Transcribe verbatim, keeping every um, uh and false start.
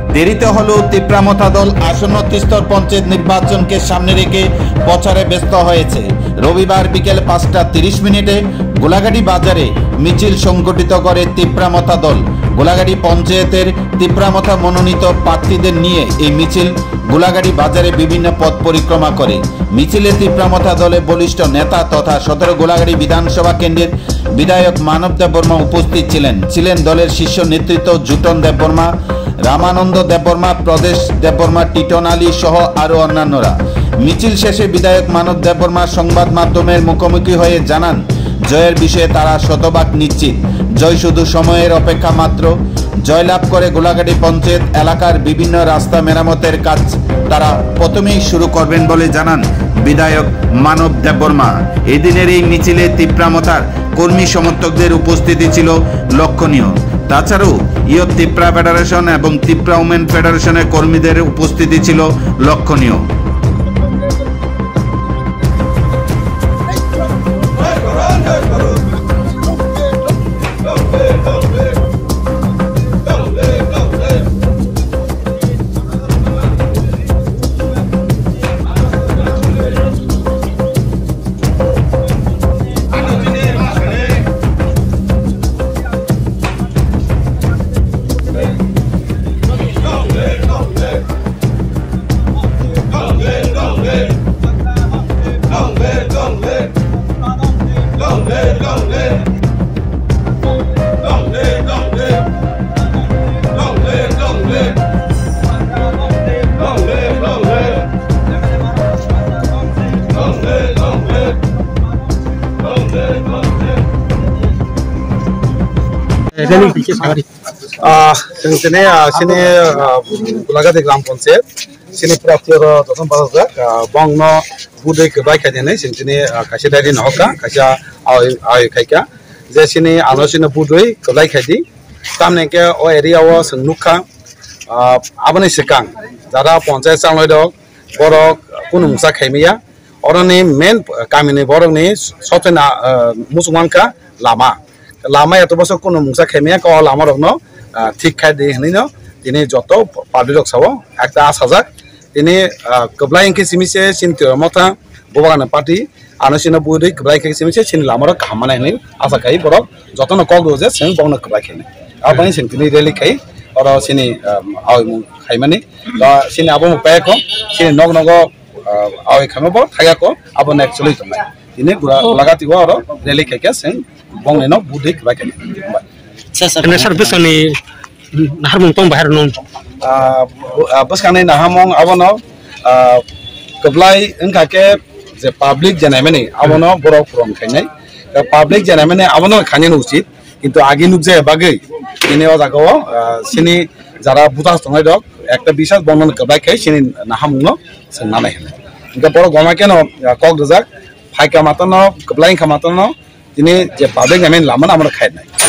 দেরিতে হলেও তিপ্রামথা দল আসন্ন ত্রিস্তর পঞ্চায়েত নির্বাচনকে সামনে রেখে প্রচারে ব্যস্ত হয়েছে। রবিবার বিকেল পাঁচটা তিরিশ মিনিটে গোলাঘাটি বাজারে মিছিল সংগঠিত করে তিপ্রামথা দল। গোলাঘাটি পঞ্চায়েতের তিপ্রামথা মনোনীত প্রার্থীদের নিয়ে এই মিছিল গোলাঘাটি বাজারে বিভিন্ন পথ পরিক্রমা করে। মিছিলে তিপ্রামথা দলের বলিষ্ঠ নেতা তথা সদর গোলাঘাটি বিধানসভা কেন্দ্রের বিধায়ক মানব দেববর্মা উপস্থিত ছিলেন ছিলেন দলের শীর্ষ নেতৃত্ব জুটন দেববর্মা, রামানন্দ দেববর্মা, প্রদেশ দেববর্মা, টিটন আলী সহ আরও অন্যান্যরা। মিছিল শেষে বিধায়ক মানব দেববর্মা সংবাদ মাধ্যমের মুখোমুখি হয়ে জানান, জয়ের বিষয়ে তারা শতভাগ নিশ্চিত। জয় শুধু সময়ের অপেক্ষা মাত্র। জয়লাভ করে গোলাঘাটি পঞ্চায়েত এলাকার বিভিন্ন রাস্তা মেরামতের কাজ তারা প্রথমেই শুরু করবেন বলে জানান বিধায়ক মানব দেববর্মা। এদিনের এই মিছিলে তিপ্রামথার কর্মী সমর্থকদের উপস্থিতি ছিল লক্ষণীয়। তাছাড়াও ইয়ত তিপ্রা ফেডারেশন এবং তিপ্রা উমেন ফেডারেশনের কর্মীদের উপস্থিতি ছিল লক্ষণীয়। sini sini Golagati Gram Ponsep sini praktir dotong bahagia bang no budai kebai kajian ni sini kasih dari noka kasih aw aw kaya jadi sini anu sini budai kebai kaji tamne ke o area o senuka apa ni sekang jada Ponsep sangloi dok borok kunung sak kaya orang ni main kami ni borok ni softena musuhan ka lama lama itu bosok kuno musa kemia kalau lama rokno ঠিক খাই দিয়ে নিনো তিনি যত public সব একটা আশ হাজার তিনি কবলাই ইনকে সিমিছে চিন্তি মতা ববাগান পার্টি আনসিনা বুড়ি কবলাই কে সিমিছে চিনি লামার কামানাই নি আশা খাই বড় যত ন কক রোজে সেং বগন কবলাই খাই আবানি সেং তিনি রেলি খাই আর সিনি আই মু খাই মানে সিনি আবো পায় কো সিনি নগ নগ আই খামব থাকা কো আবো নেক্সলি তো নাই তিনি লাগাতিও আর রেলি খাইকে সেং bong eno budik baik ni. Ini servis ni nahamong tong bahar non. Bos kane nahamong abono keblai engka ke je public janai mani abono borok from khainai. Ke public janai mani abono khane ucit কিন্তু আগে nook যে বাগে ini o jago sini jara buta tongai dok ekta bisas bondon keblai khai sini nahamong no senanai hene. Engka boro goma keno kok dojak phai ka matano keblai ka matano ini je public ngamen laman amra khai nai